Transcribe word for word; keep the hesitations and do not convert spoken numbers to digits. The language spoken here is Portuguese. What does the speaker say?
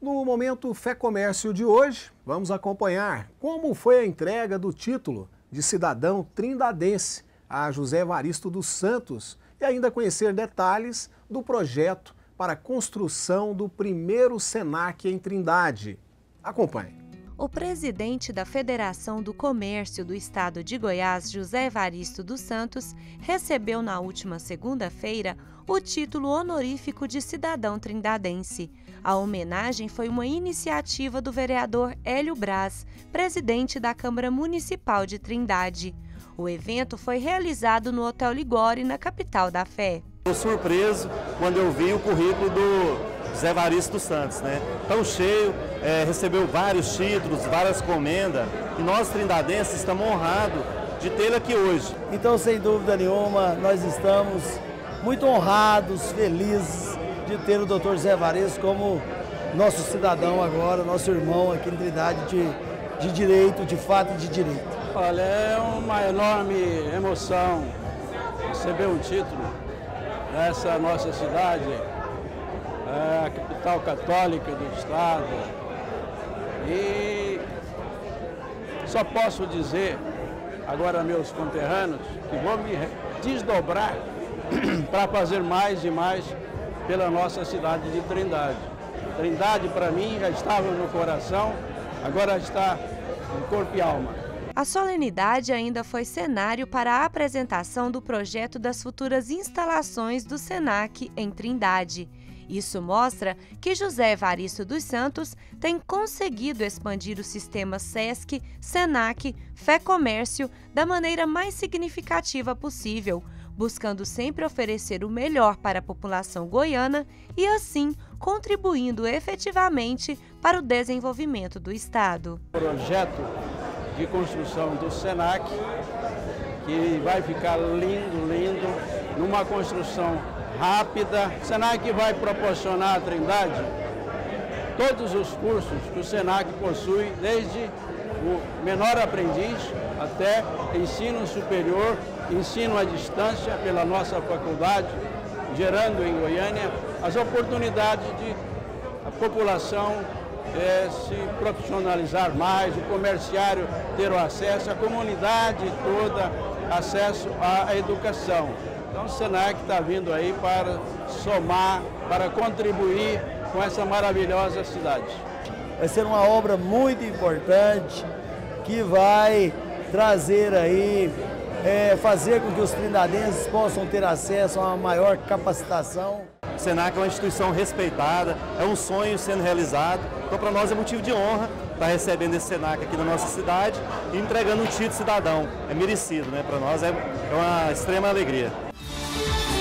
No Momento Fé Comércio de hoje, vamos acompanhar como foi a entrega do título de cidadão trindadense a José Evaristo dos Santos e ainda conhecer detalhes do projeto para a construção do primeiro SENAC em Trindade. Acompanhe. O presidente da Federação do Comércio do Estado de Goiás, José Evaristo dos Santos, recebeu na última segunda-feira o título honorífico de cidadão trindadense. A homenagem foi uma iniciativa do vereador Hélio Braz, presidente da Câmara Municipal de Trindade. O evento foi realizado no Hotel Ligori, na capital da Fé. Estou surpreso quando eu vi o currículo do José Evaristo dos Santos, né? Tão cheio, é, recebeu vários títulos, várias comendas, e nós trindadenses estamos honrados de tê-lo aqui hoje. Então, sem dúvida nenhuma, nós estamos muito honrados, felizes de ter o doutor José Evaristo como nosso cidadão agora, nosso irmão aqui em Trindade de, de direito, de fato e de direito. Olha, é uma enorme emoção receber um título nessa nossa cidade, é a capital católica do estado, e só posso dizer agora a meus conterrâneos que vou me desdobrar para fazer mais e mais pela nossa cidade de Trindade. Trindade, para mim, já estava no coração, agora está no corpo e alma. A solenidade ainda foi cenário para a apresentação do projeto das futuras instalações do SENAC em Trindade. Isso mostra que José Evaristo dos Santos tem conseguido expandir o sistema SESC, SENAC, Fé Comércio da maneira mais significativa possível, buscando sempre oferecer o melhor para a população goiana e, assim, contribuindo efetivamente para o desenvolvimento do Estado. O projeto de construção do SENAC, que vai ficar lindo, lindo, numa construção rápida. O SENAC vai proporcionar à Trindade todos os cursos que o SENAC possui, desde o menor aprendiz até ensino superior, ensino à distância pela nossa faculdade, gerando em Goiânia as oportunidades de a população é, se profissionalizar mais, o comerciário ter o acesso, a comunidade toda acesso à educação. Então o SENAC está vindo aí para somar, para contribuir com essa maravilhosa cidade. Vai ser uma obra muito importante que vai trazer aí, é, fazer com que os trindadenses possam ter acesso a uma maior capacitação. O SENAC é uma instituição respeitada, é um sonho sendo realizado, então para nós é motivo de honra estar recebendo esse SENAC aqui na nossa cidade e entregando um título de cidadão. É merecido, né? Para nós é, é uma extrema alegria.